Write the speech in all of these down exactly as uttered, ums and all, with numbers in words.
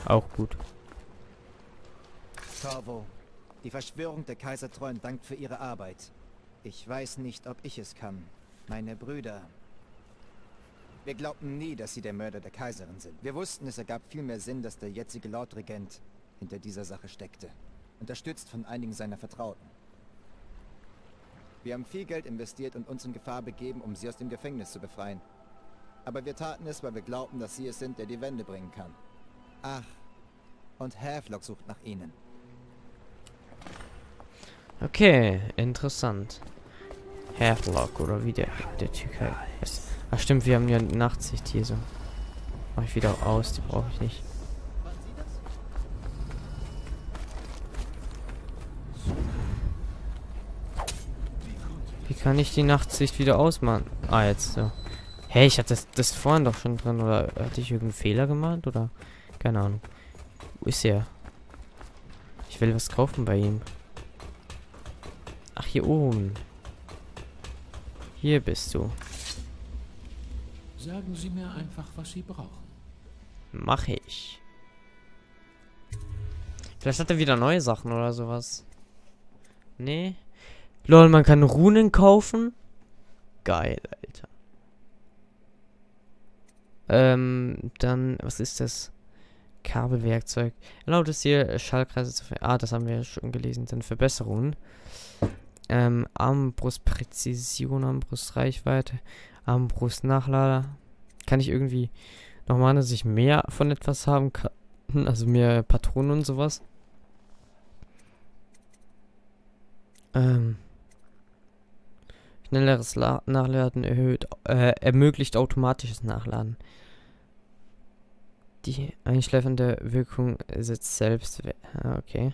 Auch gut. Corvo, die Verschwörung der Kaisertreuen dankt für ihre Arbeit. Ich weiß nicht, ob ich es kann. Meine Brüder... Wir glaubten nie, dass sie der Mörder der Kaiserin sind. Wir wussten, es ergab viel mehr Sinn, dass der jetzige Lordregent hinter dieser Sache steckte. Unterstützt von einigen seiner Vertrauten. Wir haben viel Geld investiert und uns in Gefahr begeben, um sie aus dem Gefängnis zu befreien. Aber wir taten es, weil wir glaubten, dass sie es sind, der die Wende bringen kann. Ach, und Havelock sucht nach ihnen. Okay, interessant. Havelock oder wie der, der Typ heißt. Ach stimmt, wir haben ja eine Nachtsicht hier so. Mach ich wieder aus, die brauche ich nicht. Wie kann ich die Nachtsicht wieder ausmachen? Ah, jetzt so. Hey, ich hatte das, das vorhin doch schon drin, oder hatte ich irgendeinen Fehler gemacht, oder? Keine Ahnung. Wo ist er? Ich will was kaufen bei ihm. Ach, hier oben. Hier bist du. Sagen Sie mir einfach, was Sie brauchen. Mach ich. Vielleicht hat er wieder neue Sachen oder sowas. Nee. Lol, man kann Runen kaufen. Geil, Alter. Ähm, dann, was ist das? Kabelwerkzeug. Erlaubt es hier, Schallkreise zu ver... Ah, das haben wir ja schon gelesen. Dann Verbesserungen. Ähm, Armbrustpräzision, Armbrustreichweite, Armbrustnachlader. Kann ich irgendwie noch mal, dass ich mehr von etwas haben kann? Also mehr Patronen und sowas. Ähm. Schnelleres La Nachladen erhöht, äh, ermöglicht automatisches Nachladen. Die einschläfernde Wirkung setzt selbst. Okay.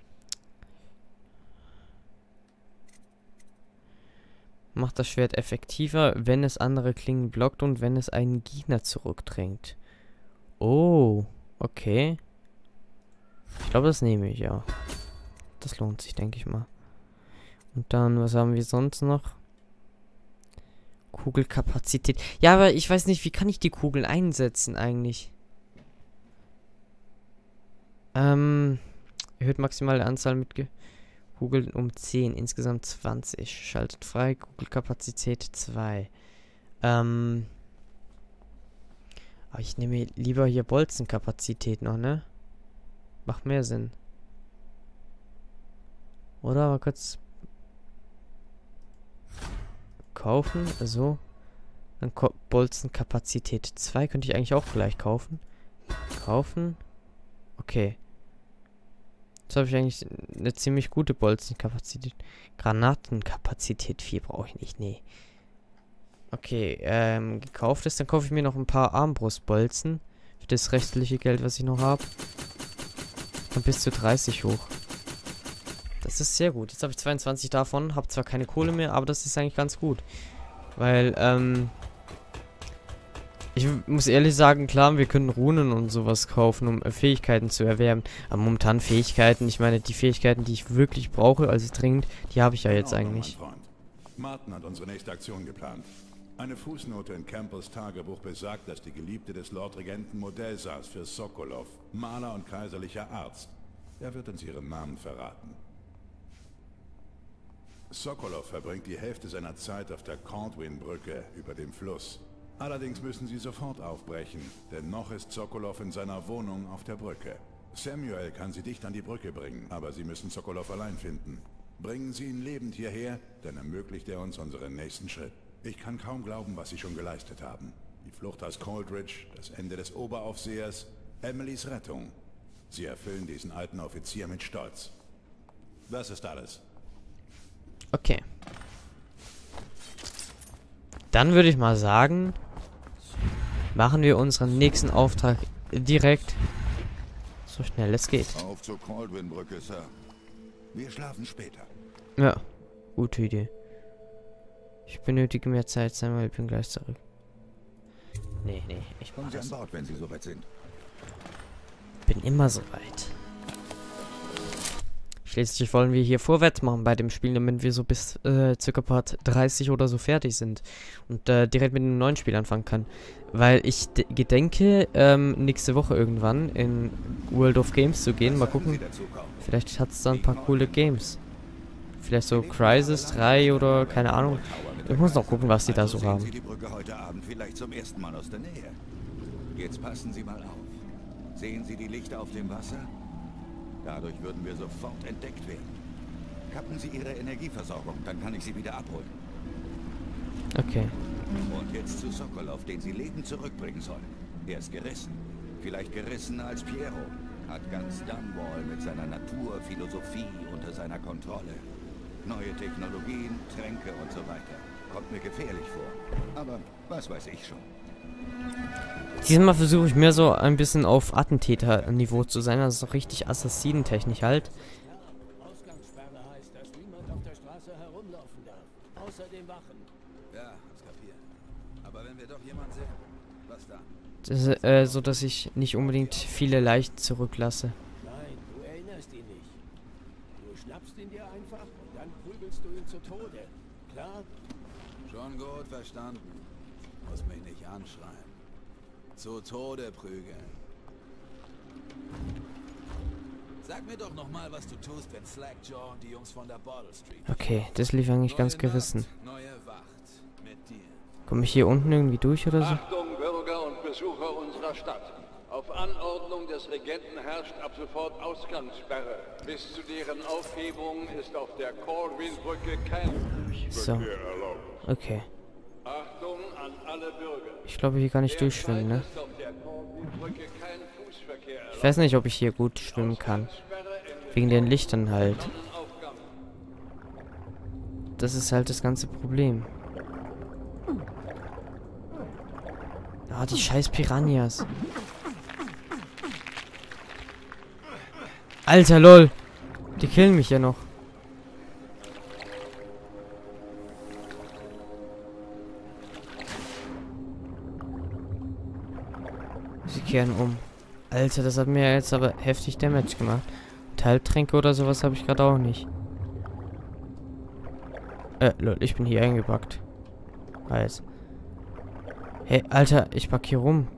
Macht das Schwert effektiver, wenn es andere Klingen blockt und wenn es einen Gegner zurückdrängt. Oh, okay. Ich glaube, das nehme ich, ja. Das lohnt sich, denke ich mal. Und dann, was haben wir sonst noch? Kugelkapazität. Ja, aber ich weiß nicht, wie kann ich die Kugeln einsetzen eigentlich? Ähm, erhöht maximale Anzahl mit Ge Kugeln um zehn, insgesamt zwanzig. Schaltet frei, Kugelkapazität zwei. Ähm, aber ich nehme lieber hier Bolzenkapazität noch, ne? Macht mehr Sinn. Oder mal kurz kaufen, so. Dann Bolzenkapazität zwei könnte ich eigentlich auch gleich kaufen. Kaufen. Okay. Jetzt habe ich eigentlich eine ziemlich gute Bolzenkapazität. Granatenkapazität vier brauche ich nicht, nee. Okay, ähm, gekauft ist. Dann kaufe ich mir noch ein paar Armbrustbolzen. Für das restliche Geld, was ich noch habe. Und bis zu dreißig hoch. Das ist sehr gut. Jetzt habe ich zweiundzwanzig davon. Habe zwar keine Kohle mehr, aber das ist eigentlich ganz gut. Weil, ähm... ich muss ehrlich sagen, klar, wir können Runen und sowas kaufen, um äh, Fähigkeiten zu erwerben. Aber momentan Fähigkeiten, ich meine, die Fähigkeiten, die ich wirklich brauche, also dringend, die habe ich ja jetzt eigentlich. Martin hat unsere nächste Aktion geplant. Eine Fußnote in Campbells Tagebuch besagt, dass die Geliebte des Lordregenten Modell saß für Sokolov, Maler und kaiserlicher Arzt. Er wird uns ihren Namen verraten. Sokolov verbringt die Hälfte seiner Zeit auf der Caldwin-Brücke über dem Fluss. Allerdings müssen sie sofort aufbrechen, denn noch ist Sokolov in seiner Wohnung auf der Brücke. Samuel kann sie dicht an die Brücke bringen, aber sie müssen Sokolov allein finden. Bringen Sie ihn lebend hierher, dann ermöglicht er uns unseren nächsten Schritt. Ich kann kaum glauben, was Sie schon geleistet haben. Die Flucht aus Coldridge, das Ende des Oberaufsehers, Emilys Rettung. Sie erfüllen diesen alten Offizier mit Stolz. Das ist alles. Okay. Dann würde ich mal sagen, machen wir unseren nächsten Auftrag direkt, so schnell es geht. Auf zur Caldwin-Brücke, Sir. Wir schlafen später. Ja, gute Idee. Ich benötige mehr Zeit, Samuel, ich bin gleich zurück. Nee, nee, ich Kommen Sie an Bord, wenn Sie soweit sind. bin immer soweit. Ich Schließlich wollen wir hier vorwärts machen bei dem Spiel, damit wir so bis äh, circa Part dreißig oder so fertig sind. Und äh, direkt mit einem neuen Spiel anfangen kann. Weil ich gedenke, ähm, nächste Woche irgendwann in World of Games zu gehen. Mal gucken. Vielleicht hat es da ein paar coole Games. Vielleicht so Crysis drei oder keine Ahnung. Ich muss noch gucken, was die da so haben. Sie die Brücke heute Abend vielleicht zum ersten Mal aus der Nähe. Jetzt passen Sie mal auf. Sehen Sie die Lichter auf dem Wasser? Dadurch würden wir sofort entdeckt werden. Kappen Sie Ihre Energieversorgung, dann kann ich Sie wieder abholen. Okay. Und jetzt zu Sokolov, den Sie lebend zurückbringen sollen. Er ist gerissen. Vielleicht gerissener als Piero. Hat ganz Dunwall mit seiner Naturphilosophie unter seiner Kontrolle. Neue Technologien, Tränke und so weiter. Kommt mir gefährlich vor. Aber was weiß ich schon. Diesmal versuche ich mehr so ein bisschen auf Attentäter-Niveau zu sein, also so richtig Assassinentechnisch halt. Ausgangssperre heißt, dass niemand auf der Straße herumlaufen darf. Außer den Wachen. Ja, hab's kapiert. Aber wenn wir doch jemanden sehen, was dann? Das ist, äh, so dass ich nicht unbedingt viele Leichen zurücklasse. Nein, du erinnerst ihn nicht. Du schnappst ihn dir einfach und dann prügelst du ihn zu Tode. Klar? Schon gut verstanden. Muss mich nicht anschreien. Zu Tode prügeln. Sag mir doch noch mal, was du tust, wenn Slackjaw und die Jungs von der Bottle Street. Okay, das lief eigentlich ganz Neue gerissen. Nacht, neue Wacht. Mit dir. Komme ich hier unten irgendwie durch oder so? Achtung, Bürger und Besucher unserer Stadt. Auf Anordnung des Regenten herrscht ab sofort Ausgangssperre. Bis zu deren Aufhebung ist auf der Corwin-Brücke kein So. Okay. Achtung an alle Bürger. Ich glaube, hier kann ich Derzeit durchschwimmen, ne? ist auf der Corwin-Brücke kein Fußverkehr Ich weiß nicht, ob ich hier gut schwimmen kann. Wegen den Lichtern halt. Aufgang. Das ist halt das ganze Problem. Ah, die scheiß Piranhas. Alter, lol. Die killen mich ja noch. Sie kehren um. Alter, das hat mir jetzt aber heftig Damage gemacht. Teiltränke oder sowas habe ich gerade auch nicht. Äh, lol, ich bin hier eingepackt. Weiß. Hey, Alter, ich pack hier rum.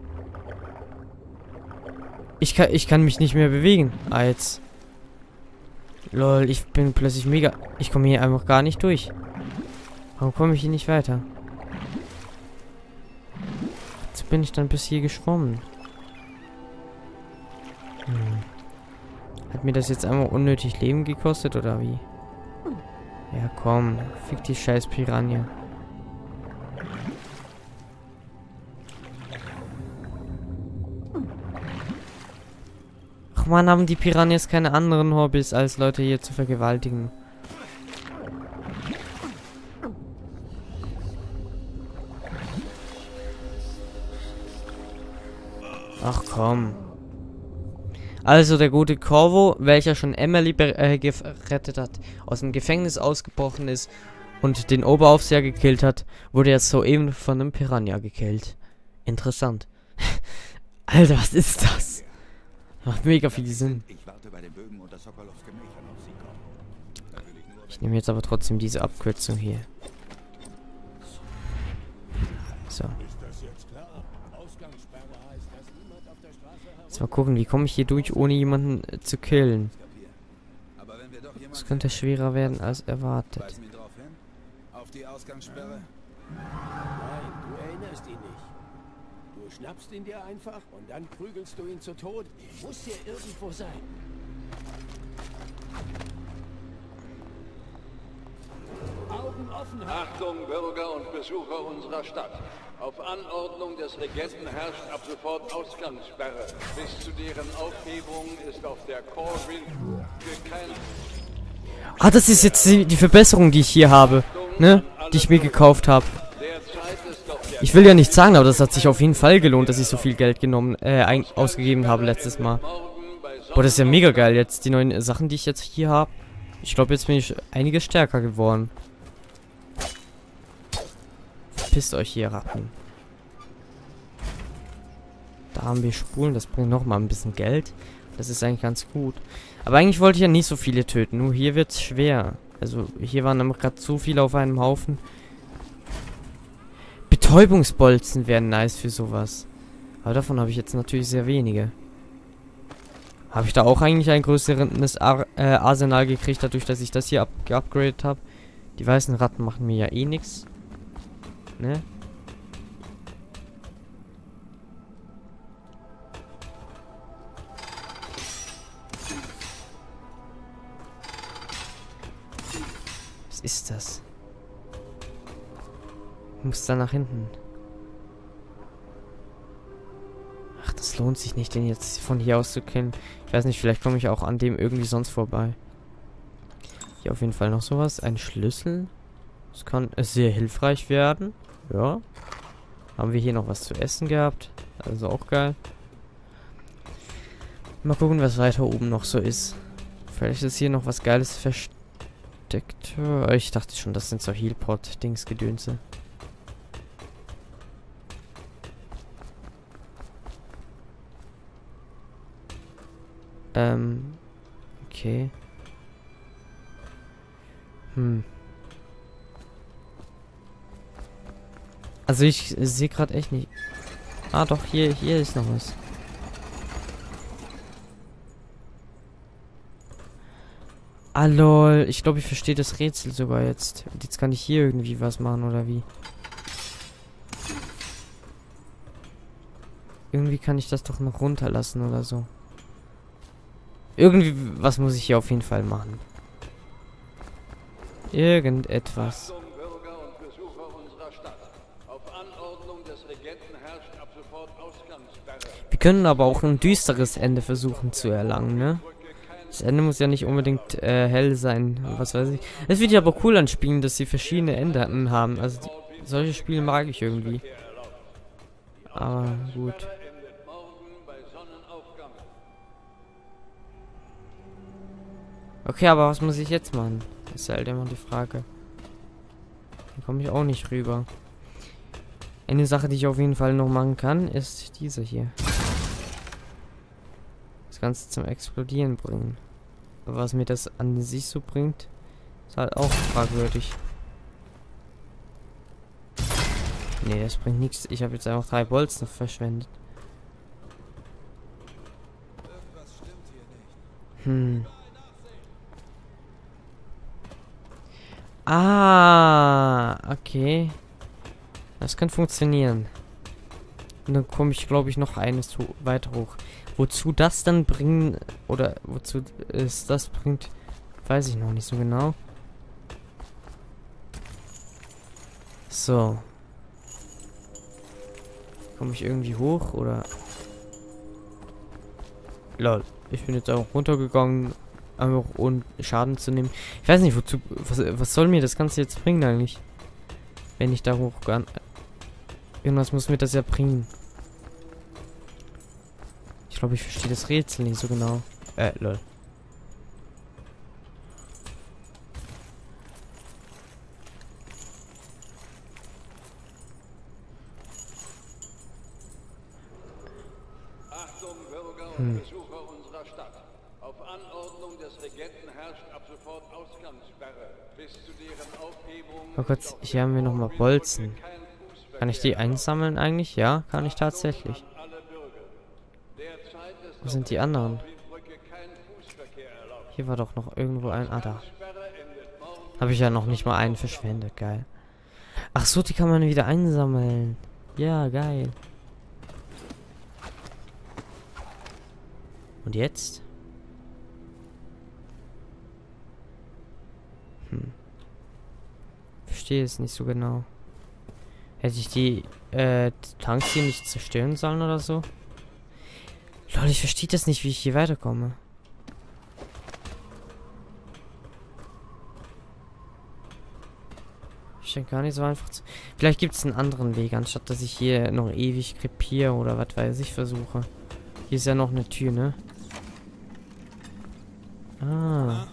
Ich kann, ich kann mich nicht mehr bewegen. Ah, jetzt. Lol, ich bin plötzlich mega... Ich komme hier einfach gar nicht durch. Warum komme ich hier nicht weiter? Jetzt bin ich dann bis hier geschwommen. Hm. Hat mir das jetzt einmal unnötig Leben gekostet, oder wie? Ja, komm. Fick die scheiß Piranha. Ach man, haben die Piranhas keine anderen Hobbys, als Leute hier zu vergewaltigen. Ach komm. Also der gute Corvo, welcher schon Emily äh, gerettet hat, aus dem Gefängnis ausgebrochen ist und den Oberaufseher gekillt hat, wurde jetzt soeben von einem Piranha gekillt. Interessant. Alter, was ist das? Macht mega viel Sinn. Ich warte bei den Bögen unter Sokolovs Gemächern auf Sie kommen. Da will ich nur Ich nehme jetzt aber trotzdem diese Abkürzung hier. So. Jetzt mal gucken, wie komme ich hier durch, ohne jemanden äh, zu killen. Aber wenn wir doch jemanden Das könnte schwerer werden als erwartet. weisen ihn drauf hin. Auf die Ausgangssperre. Nein, du erinnerst ihn nicht. Du schnappst ihn dir einfach und dann prügelst du ihn zu Tode. Muss hier irgendwo sein. Augen offen halten. Achtung, Bürger und Besucher unserer Stadt. Auf Anordnung des Regenten herrscht ab sofort Ausgangssperre. Bis zu deren Aufhebung ist auf der Corwin-Brücke kein... Ah, das ist jetzt die, die Verbesserung, die ich hier habe, ne? Die ich mir gekauft habe. Derzeit ist auf der Ich will ja nicht sagen, aber das hat sich auf jeden Fall gelohnt, dass ich so viel Geld genommen, äh, ein, ausgegeben habe letztes Mal. Boah, das ist ja mega geil jetzt, die neuen Sachen, die ich jetzt hier habe. Ich glaube, jetzt bin ich einiges stärker geworden. Verpisst euch hier, Ratten. Da haben wir Spulen, das bringt nochmal ein bisschen Geld. Das ist eigentlich ganz gut. Aber eigentlich wollte ich ja nicht so viele töten. Nur hier wird's schwer. Also hier waren gerade so viele auf einem Haufen. Betäubungsbolzen wären nice für sowas. Aber davon habe ich jetzt natürlich sehr wenige. Habe ich da auch eigentlich ein größeres Ar äh, Arsenal gekriegt, dadurch, dass ich das hier geupgradet habe? Die weißen Ratten machen mir ja eh nichts. Ne? Was ist das? Ich muss da nach hinten. Ach, das lohnt sich nicht, den jetzt von hier aus zu kennen. Ich weiß nicht, vielleicht komme ich auch an dem irgendwie sonst vorbei. Hier auf jeden Fall noch sowas. Ein Schlüssel. Das kann sehr hilfreich werden. Ja. Haben wir hier noch was zu essen gehabt. Also auch geil. Mal gucken, was weiter oben noch so ist. Vielleicht ist hier noch was Geiles versteckt. Ich dachte schon, das sind so Healpot-Dings-Gedönse. Ähm. Okay. Hm. Also ich sehe gerade echt nicht. Ah doch, hier, hier ist noch was. Ah lol, ich glaube ich verstehe das Rätsel sogar jetzt. Und jetzt kann ich hier irgendwie was machen oder wie? Irgendwie kann ich das doch noch runterlassen oder so. Irgendwie, was muss ich hier auf jeden Fall machen? Irgendetwas. Achtung, Bürger und Besucher unserer Stadt. Auf Anordnung des Regenten herrscht ab sofort Ausgangssperre. Wir können aber auch ein düsteres Ende versuchen zu erlangen, ne? Das Ende muss ja nicht unbedingt äh, hell sein, was weiß ich. Es wird ja aber cool an Spielen, dass sie verschiedene Enden haben. Also die, solche Spiele mag ich irgendwie. Aber gut. Endet morgen bei Sonnenaufgang. Okay, aber was muss ich jetzt machen? Das ist halt immer die Frage. Da komme ich auch nicht rüber. Eine Sache, die ich auf jeden Fall noch machen kann, ist diese hier. Das Ganze zum Explodieren bringen. Aber was mir das an sich so bringt, ist halt auch fragwürdig. Nee, das bringt nichts. Ich habe jetzt einfach drei Bolzen verschwendet. Hm. Ah, okay. Das kann funktionieren. Und dann komme ich, glaube ich, noch eines weiter hoch. Wozu das dann bringen, oder wozu es das bringt, weiß ich noch nicht so genau. So. Komme ich irgendwie hoch, oder? Lol. Ich bin jetzt auch runtergegangen, einfach ohne Schaden zu nehmen. Ich weiß nicht, wozu, was, was soll mir das Ganze jetzt bringen eigentlich? Wenn ich da hoch kann. Irgendwas muss mir das ja bringen. Ich glaube, ich verstehe das Rätsel nicht so genau. Äh, lol. Achtung, Bürger und Hm. Besucher unserer Stadt. Auf Anordnung des Regenten herrscht ab sofort Ausgangssperre. Bis zu deren Aufhebung... Oh Gott, hier haben wir nochmal Bolzen. Kann ich die einsammeln eigentlich? Ja, kann ich tatsächlich. Wo sind die anderen? Hier war doch noch irgendwo ein... Ah, da. Habe ich ja noch nicht mal einen verschwendet. Geil. Ach so, die kann man wieder einsammeln. Ja, geil. Und jetzt? Hm. Verstehe es nicht so genau. Hätte ich die äh, Tanks hier nicht zerstören sollen oder so? Lol, ich verstehe das nicht, wie ich hier weiterkomme. Scheint gar nicht so einfach zu... Vielleicht gibt es einen anderen Weg, anstatt dass ich hier noch ewig krepiere oder was weiß ich versuche. Hier ist ja noch eine Tür, ne? Ah.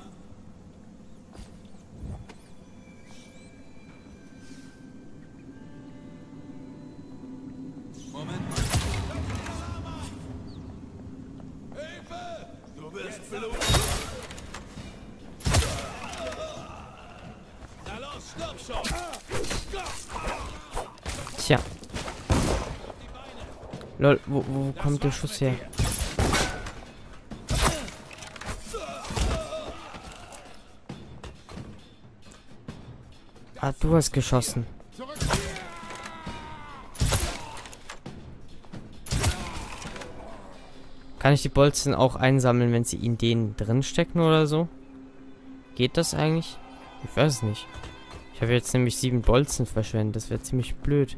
Tja. Lol, wo, wo kommt der Schuss her? Ah, du hast geschossen. Kann ich die Bolzen auch einsammeln, wenn sie in denen drin stecken oder so? Geht das eigentlich? Ich weiß es nicht. Ich habe jetzt nämlich sieben Bolzen verschwendet. Das wäre ziemlich blöd.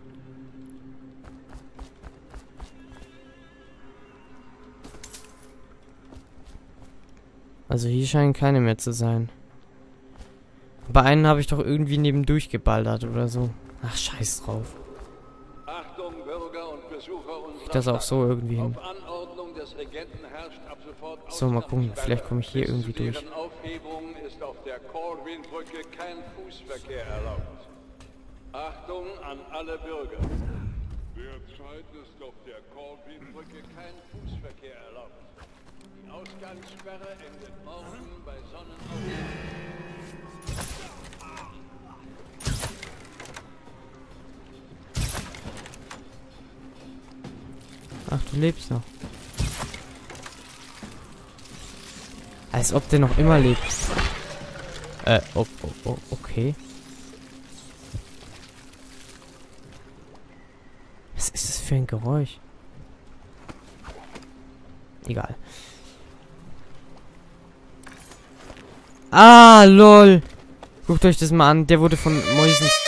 Also hier scheinen keine mehr zu sein. Bei einen habe ich doch irgendwie nebendurch geballert oder so. Ach, scheiß drauf. Achtung, Bürger und Besucher unserer Ich das auch so irgendwie hin. Auf Anordnung des Regenten herrscht ab sofort So, mal gucken. Ausgangssperre. Vielleicht komme ich hier Bis irgendwie zu deren durch. Aufhebung ist auf der Corwin-Brücke kein Fußverkehr erlaubt. Achtung an alle Bürger. Derzeit ist auf der Corwin-Brücke kein Fußverkehr erlaubt. Die Ausgangssperre endet morgen bei Sonnenaufgang. Ach, du lebst noch. Als ob der noch immer lebt. Äh, oh, oh, oh, okay. Was ist das für ein Geräusch? Egal. Ah, lol. Guckt euch das mal an. Der wurde von Mäusen